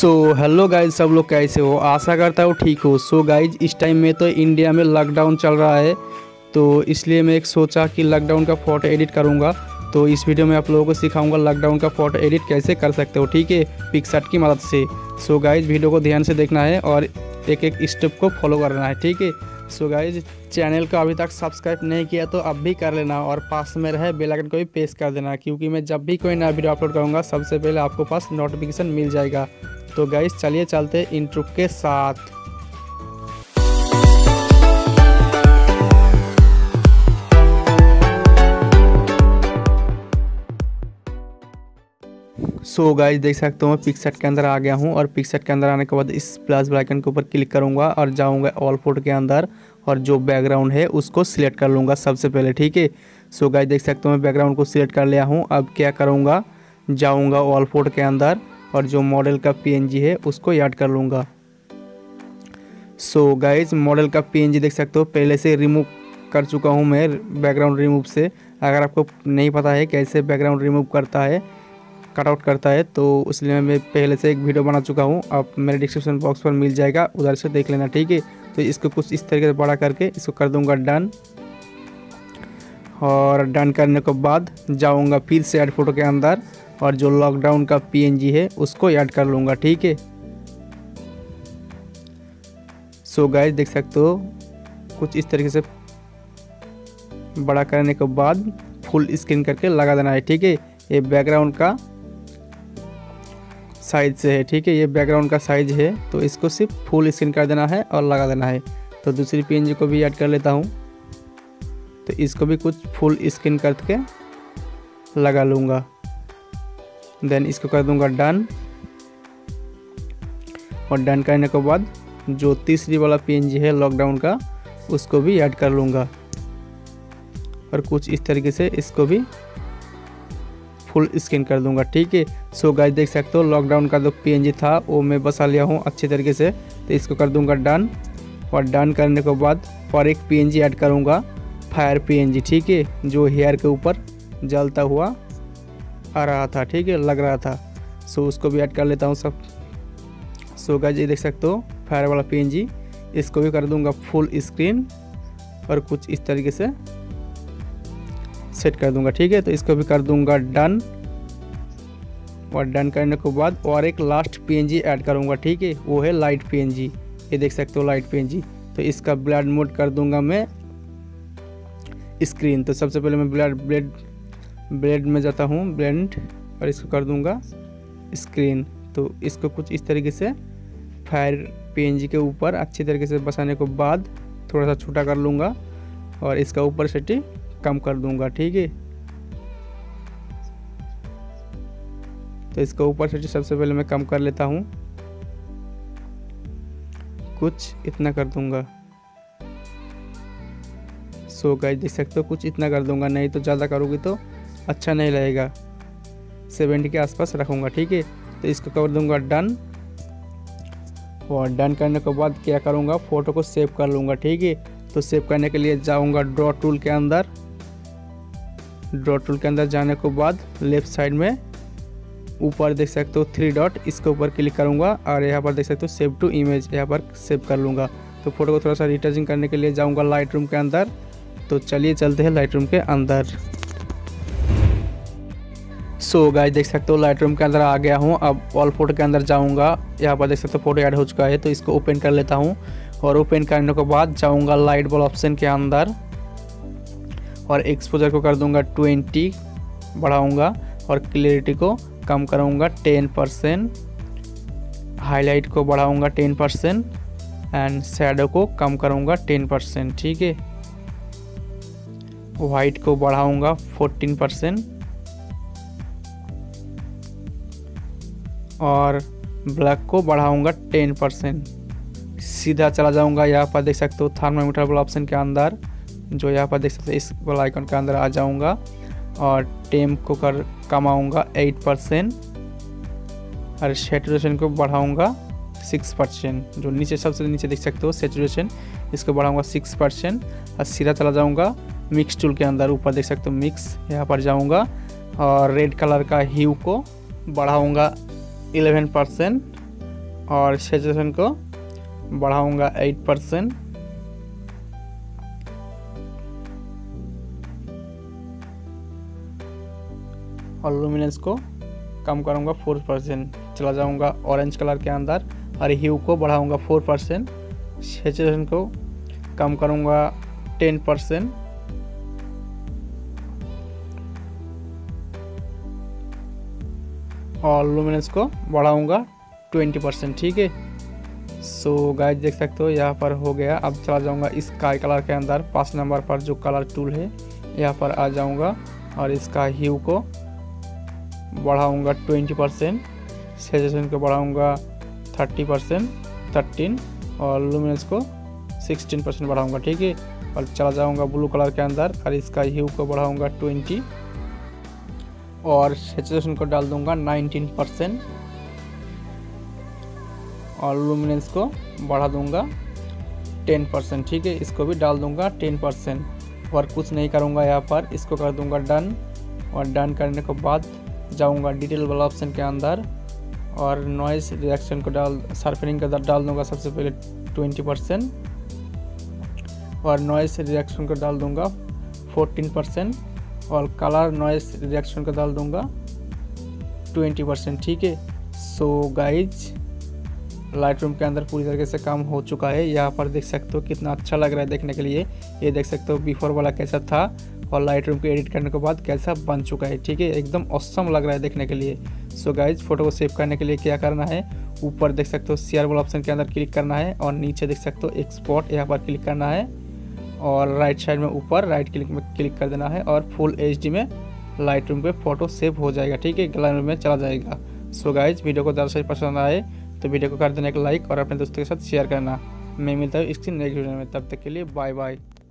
Hello guys, सब लोग कैसे हो? आशा करता हूँ ठीक हो। गाइज, इस टाइम में तो इंडिया में लॉकडाउन चल रहा है, तो इसलिए मैं एक सोचा कि लॉकडाउन का फ़ोटो एडिट करूँगा। तो इस वीडियो में आप लोगों को सिखाऊंगा लॉकडाउन का फ़ोटो एडिट कैसे कर सकते हो, ठीक है, पिक्सआर्ट की मदद से। गाइज, वीडियो को ध्यान से देखना है और एक एक स्टेप को फॉलो करना है, ठीक है। गाइज, चैनल को अभी तक सब्सक्राइब नहीं किया तो अब भी कर लेना और पास में रहे बेल आइकन को भी प्रेस कर देना, क्योंकि मैं जब भी कोई नया वीडियो अपलोड करूँगा सबसे पहले आपको पास नोटिफिकेशन मिल जाएगा। तो गाइस, चलिए चलते इंट्रो के साथ। गाइस, देख सकते हो मैं पिक्सआर्ट के अंदर आ गया हूं और पिक्सआर्ट के अंदर आने के बाद इस प्लस आइकन के ऊपर क्लिक करूंगा और जाऊंगा ऑल फोटो के अंदर और जो बैकग्राउंड है उसको सिलेक्ट कर लूँगा सबसे पहले, ठीक है। गाइस, देख सकते हो मैं बैकग्राउंड को सिलेक्ट कर लिया हूँ। अब क्या करूँगा, जाऊँगा ऑल फोटो के अंदर और जो मॉडल का पीएनजी है उसको ऐड कर लूँगा। गाइज, मॉडल का पीएनजी देख सकते हो पहले से रिमूव कर चुका हूँ मैं बैकग्राउंड रिमूव से। अगर आपको नहीं पता है कैसे बैकग्राउंड रिमूव करता है, कट आउट करता है, तो इसलिए मैं पहले से एक वीडियो बना चुका हूँ। आप मेरे डिस्क्रिप्शन बॉक्स पर मिल जाएगा, उधर से देख लेना, ठीक है। तो इसको कुछ इस तरीके से बड़ा करके इसको कर दूँगा डन। और डन करने के बाद जाऊँगा फिर से ऐड फोटो के अंदर और जो लॉकडाउन का पीएनजी है उसको ऐड कर लूँगा, ठीक है। गाइस, देख सकते हो कुछ इस तरीके से बड़ा करने के बाद फुल स्क्रीन करके लगा देना है, ठीक है। ये बैकग्राउंड का साइज से है, ठीक है, ये बैकग्राउंड का साइज है, तो इसको सिर्फ फुल स्क्रीन कर देना है और लगा देना है। तो दूसरी पीएनजी को भी ऐड कर लेता हूँ, तो इसको भी कुछ फुल स्क्रीन करके लगा लूँगा। देन इसको कर दूंगा डन और डन करने के बाद जो तीसरी वाला पीएनजी है लॉकडाउन का उसको भी ऐड कर लूँगा और कुछ इस तरीके से इसको भी फुल स्क्रीन कर दूंगा, ठीक है। गाइस, देख सकते हो लॉकडाउन का जो पीएनजी था वो मैं बसा लिया हूँ अच्छी तरीके से। तो इसको कर दूंगा डन और डन करने के बाद और एक पीएनजी ऐड करूँगा, फायर पीएनजी, ठीक है, जो हेयर के ऊपर जलता हुआ आ रहा था, ठीक है, लग रहा था। उसको भी ऐड कर लेता हूँ सब। गाइस, ये देख सकते हो फायर वाला पीएनजी, इसको भी कर दूंगा फुल स्क्रीन और कुछ इस तरीके से सेट कर दूंगा, ठीक है। तो इसको भी कर दूंगा डन और डन करने के बाद और एक लास्ट पीएनजी ऐड करूंगा, ठीक है, वो है लाइट पीएनजी। ये देख सकते हो लाइट पीएनजी। तो इसका ब्लेंड मोड कर दूंगा मैं स्क्रीन। तो सबसे पहले मैं ब्लेड में जाता हूँ, ब्लेंड, और इसको कर दूंगा स्क्रीन। तो इसको कुछ इस तरीके से फायर पीएनजी के ऊपर अच्छी तरीके से बसाने के बाद थोड़ा सा छोटा कर लूँगा और इसका ऊपर सेटी कम कर दूंगा, ठीक है। तो इसका ऊपर सेटी सबसे पहले मैं कम कर लेता हूँ, कुछ इतना कर दूंगा। गाइस, देख सकते हो कुछ इतना कर दूंगा, नहीं तो ज़्यादा करोगे तो अच्छा नहीं लगेगा। 70 के आसपास रखूँगा, ठीक है। तो इसको कर दूंगा डन और डन करने के बाद क्या करूँगा, फ़ोटो को सेव कर लूँगा, ठीक है। तो सेव करने के लिए जाऊँगा ड्रॉ टूल के अंदर। ड्रॉ टूल के अंदर जाने के बाद लेफ़्ट साइड में ऊपर देख सकते हो 3 डॉट, इसके ऊपर क्लिक करूँगा और यहाँ पर देख सकते हो सेव टू इमेज, यहाँ पर सेव कर लूँगा। तो फोटो को थोड़ा सा रिटचिंग करने के लिए जाऊँगा लाइट रूम के अंदर। तो चलिए चलते हैं लाइट रूम के अंदर। गाइस, देख सकते हो लाइट रूम के अंदर आ गया हूँ। अब ऑल फोटो के अंदर जाऊँगा, यहाँ पर देख सकते हो फोटो ऐड हो चुका है, तो इसको ओपन कर लेता हूँ और ओपन करने के बाद जाऊँगा लाइट बॉल ऑप्शन के अंदर और एक्सपोजर को कर दूँगा 20 बढ़ाऊँगा और क्लियरिटी को कम कराऊँगा 10%, हाईलाइट को बढ़ाऊँगा 10% एंड शैडो को कम करूँगा 10%, ठीक है। वाइट को बढ़ाऊँगा 14% और ब्लैक को बढ़ाऊँगा 10%। सीधा चला जाऊँगा, यहाँ पर देख सकते हो थर्मामीटर वाला ऑप्शन के अंदर, जो यहाँ पर देख सकते हो इस वाला आइकन के अंदर आ जाऊँगा और टेम्प को कमाऊँगा 8% और सैचुरेशन को बढ़ाऊँगा 6%। जो नीचे सबसे नीचे देख सकते हो सैचुरेशन, इसको बढ़ाऊँगा 6% और सीधा चला जाऊँगा मिक्स टूल के अंदर। ऊपर देख सकते हो मिक्स, यहाँ पर जाऊँगा और रेड कलर का ह्यू को बढ़ाऊँगा 11% और सैचुरेशन को बढ़ाऊंगा 8%। और लुमिनेंस को कम करूंगा 4%। चला जाऊंगा ऑरेंज कलर के अंदर और ह्यू को बढ़ाऊंगा 4%। सैचुरेशन को कम करूंगा 10%। और लुमिनेंस को बढ़ाऊंगा 20%। ठीक है। सो गाइस देख सकते हो यहाँ पर हो गया। अब चला जाऊंगा स्काई कलर के अंदर 5 नंबर पर जो कलर टूल है यहाँ पर आ जाऊंगा और इसका ह्यू को बढ़ाऊंगा 20%। सैचुरेशन को बढ़ाऊंगा 13 और लुमिनेंस को 16% बढ़ाऊंगा। ठीक है। और चला जाऊंगा ब्लू कलर के अंदर और इसका ह्यू को बढ़ाऊंगा 20 और सैचुरेशन को डाल दूंगा 19% और लुमिनेंस को बढ़ा दूंगा 10%। ठीक है। इसको भी डाल दूंगा 10% और कुछ नहीं करूंगा यहाँ पर, इसको कर दूंगा डन। और डन करने के बाद जाऊंगा डिटेल वाला ऑप्शन के अंदर और नॉइस रिएक्शन को शार्पनिंग का डाल दूंगा सबसे पहले 20% और नॉइस रिएक्शन को डाल दूंगा 14% और कलर नॉइस रिएक्शन को डाल दूंगा 20%। ठीक है। सो गाइज लाइट रूम के अंदर पूरी तरीके से काम हो चुका है। यहाँ पर देख सकते हो कितना अच्छा लग रहा है देखने के लिए। ये देख सकते हो बिफोर वाला कैसा था और लाइट रूम को एडिट करने के बाद कैसा बन चुका है। ठीक है। एकदम ऑसम लग रहा है देखने के लिए। सो गाइज फोटो को सेव करने के लिए क्या करना है, ऊपर देख सकते हो शेयर वाला ऑप्शन के अंदर क्लिक करना है और नीचे देख सकते हो एक्सपोर्ट यहाँ पर क्लिक करना है और राइट साइड में ऊपर राइट क्लिक में क्लिक कर देना है और फुल HD में लाइट रूम पे फोटो सेव हो जाएगा। ठीक है। गैलरी में चला जाएगा। सो गाइज वीडियो को ज़्यादा से पसंद आए तो वीडियो को कर देना एक लाइक और अपने दोस्तों के साथ शेयर करना। मैं मिलता हूँ इसकी नेक्स्ट वीडियो में, तब तक के लिए बाय बाय।